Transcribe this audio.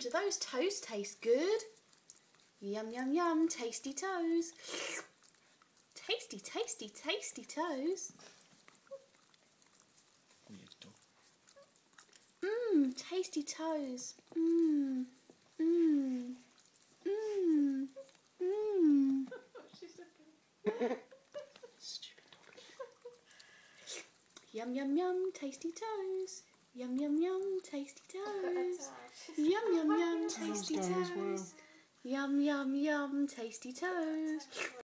Do those toes taste good? Yum, yum, yum, tasty toes. Tasty, tasty, tasty toes. Mmm, tasty toes. Mmm, mmm, mmm, mmm. Stupid dog. Yum, yum, yum, tasty toes. Yum, yum, yum, tasty toes. Yum, yum, yum, tasty done as well. toes. Yum, yum, yum, tasty toes.